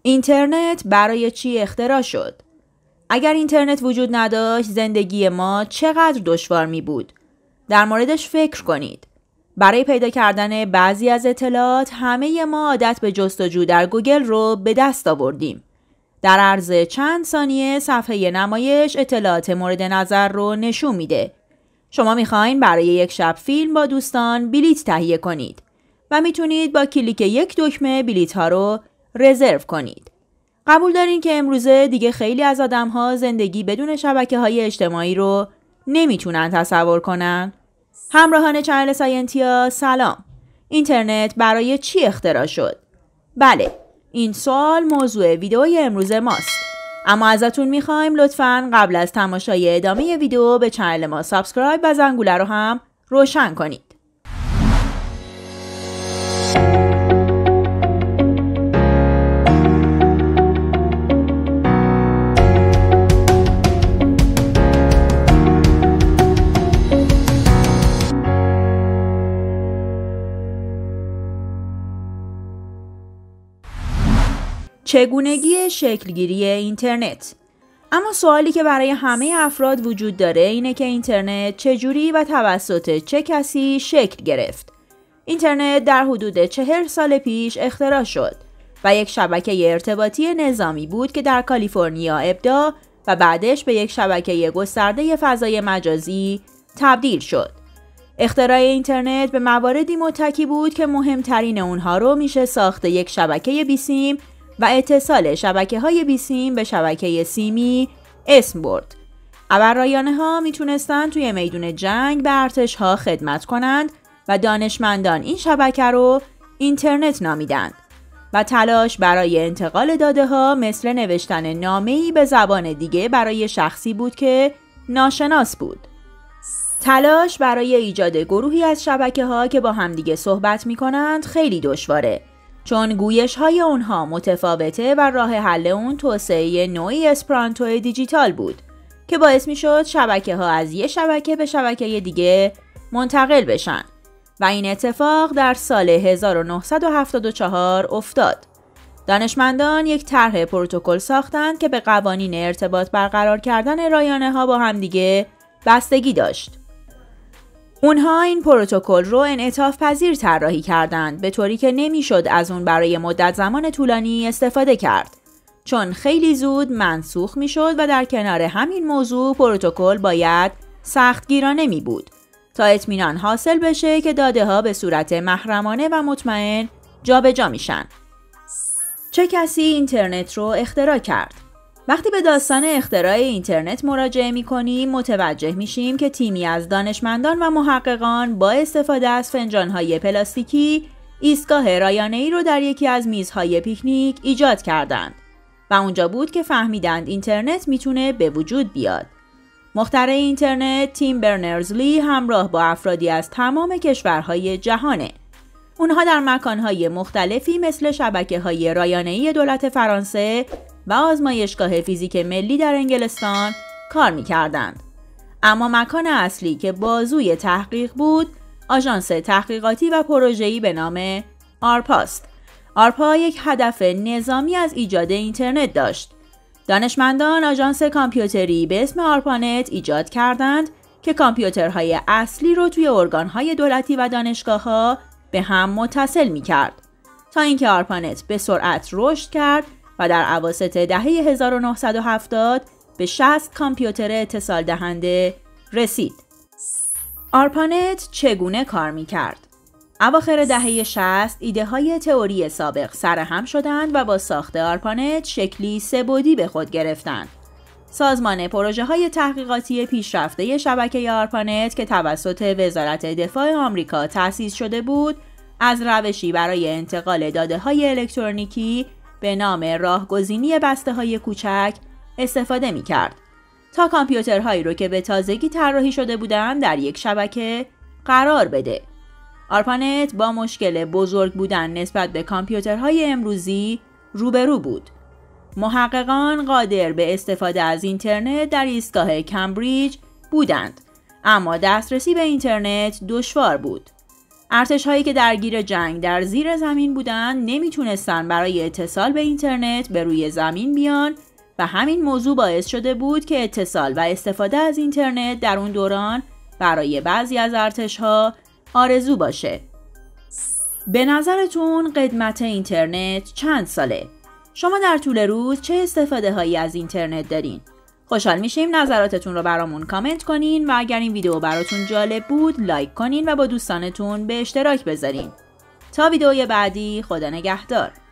اینترنت برای چی اختراع شد؟ اگر اینترنت وجود نداشت زندگی ما چقدر دشوار می بود؟ در موردش فکر کنید. برای پیدا کردن بعضی از اطلاعات همه ما عادت به جستجو در گوگل رو به دست آوردیم. در عرض چند ثانیه صفحه نمایش اطلاعات مورد نظر رو نشون میده. شما میخواین برای یک شب فیلم با دوستان بلیط تهیه کنید و میتونید با کلیک یک دکمه بلیط ها رو رزرو کنید. قبول دارین که امروزه دیگه خیلی از آدم‌ها زندگی بدون شبکه‌های اجتماعی رو نمیتونن تصور کنن؟ همراهان چنل ساینتیا سلام. اینترنت برای چی اختراع شد؟ بله، این سوال موضوع ویدئوی امروز ماست. اما ازتون میخوایم لطفاً قبل از تماشای ادامه ویدئو به چنل ما سابسکرایب و زنگوله رو هم روشن کنید. چگونگی شکلگیری اینترنت؟ اما سوالی که برای همه افراد وجود داره اینه که اینترنت چجوری و توسط چه کسی شکل گرفت؟ اینترنت در حدود 40 سال پیش اختراع شد و یک شبکه ارتباطی نظامی بود که در کالیفرنیا ابداع و بعدش به یک شبکه گسترده فضای مجازی تبدیل شد. اختراع اینترنت به مواردی متکی بود که مهمترین اونها رو میشه ساخت یک شبکه بیسیم و اتصال شبکه‌های بیسیم به شبکه سیمی اسم برد. ابررایانه ها میتونستن توی میدون جنگ به ارتش ها خدمت کنند و دانشمندان این شبکه رو اینترنت نامیدند و تلاش برای انتقال داده ها مثل نوشتن نامه‌ای به زبان دیگه برای شخصی بود که ناشناس بود. تلاش برای ایجاد گروهی از شبکه ها که با همدیگه صحبت میکنند خیلی دشواره، چون گویش های اونها متفاوته و راه حل اون توسعه نوعی اسپرانتو دیجیتال بود که باعث می شد شبکه ها از یه شبکه به شبکه دیگه منتقل بشن و این اتفاق در سال 1974 افتاد. دانشمندان یک طرح پروتکل ساختند که به قوانین ارتباط برقرار کردن رایانه ها با همدیگه بستگی داشت. اونها این پروتکل رو انعطاف پذیر طراحی کردند به طوری که نمیشد از اون برای مدت زمان طولانی استفاده کرد، چون خیلی زود منسوخ میشد و در کنار همین موضوع پروتکل باید سختگیرانه می بود تا اطمینان حاصل بشه که داده ها به صورت محرمانه و مطمئن جابجا میشن. چه کسی اینترنت رو اختراع کرد؟ وقتی به داستان اختراع اینترنت مراجعه می‌کنیم متوجه میشیم که تیمی از دانشمندان و محققان با استفاده از فنجان‌های پلاستیکی ایستگاه رایانه‌ای رو در یکی از میزهای پیکنیک ایجاد کردند و اونجا بود که فهمیدند اینترنت میتونه به وجود بیاد. مخترع اینترنت تیم برنرز-لی همراه با افرادی از تمام کشورهای جهانه. اونها در مکانهای مختلفی مثل شبکه‌های رایانه‌ای دولت فرانسه و آزمایشگاه فیزیک ملی در انگلستان کار می‌کردند. اما مکان اصلی که بازوی تحقیق بود، آژانس تحقیقاتی و پروژه‌ای به نام آرپاست. آرپا یک هدف نظامی از ایجاد اینترنت داشت. دانشمندان آژانس کامپیوتری به اسم آرپانت ایجاد کردند که کامپیوترهای اصلی رو توی ارگان‌های دولتی و دانشگاه‌ها به هم متصل می‌کرد تا اینکه آرپانت به سرعت رشد کرد و در اواسط دهه 1970 به 60 کامپیوتر اتصال دهنده رسید. آرپانت چگونه کار می‌کرد؟ اواخر دهه 60 ایده های تئوری سابق سرهم شدند و با ساخت آرپانت شکلی سه‌بعدی به خود گرفتند. سازمان پروژه های تحقیقاتی پیشرفته شبکه آرپانت که توسط وزارت دفاع آمریکا تأسیس شده بود، از روشی برای انتقال داده های الکترونیکی به نام راهگزینی بسته‌های کوچک استفاده می‌کرد تا کامپیوترهایی رو که به تازگی طراحی شده بودند در یک شبکه قرار بده. آرپانت با مشکل بزرگ بودن نسبت به کامپیوترهای امروزی روبرو بود. محققان قادر به استفاده از اینترنت در ایستگاه کمبریج بودند، اما دسترسی به اینترنت دشوار بود. ارتش‌هایی که درگیر جنگ در زیر زمین بودن نمیتونستن برای اتصال به اینترنت به روی زمین بیان و همین موضوع باعث شده بود که اتصال و استفاده از اینترنت در اون دوران برای بعضی از ارتش‌ها آرزو باشه. به نظرتون قدمت اینترنت چند ساله؟ شما در طول روز چه استفاده هایی از اینترنت دارین؟ خوشحال میشیم نظراتتون رو برامون کامنت کنین و اگر این ویدیو براتون جالب بود لایک کنین و با دوستانتون به اشتراک بذارین. تا ویدیوی بعدی، خدا نگهدار.